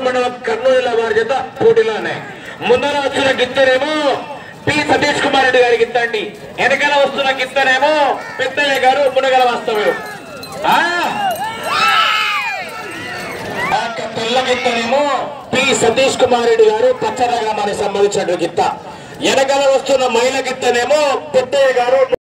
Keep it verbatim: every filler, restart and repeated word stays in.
మండలం కర్నూలు జిల్లా వారి చేత పోటీలోనే. ముందర వచ్చిన గిత్తనేమో పి సతీష్ కుమార్ రెడ్డి గారి గిత్త అండి. వెనకాల వస్తున్న గిత్తనేమో పెద్దయ్య గారు మునగల వాస్తవ్యం. తెల్ల గిత్తనేమో పి సతీష్ కుమార్ రెడ్డి గారు పచ్చర గ్రామానికి సంబంధించిన గిత్త. వెనకాల వస్తున్న మహిళ గిత్తనేమో పెద్దయ్య గారు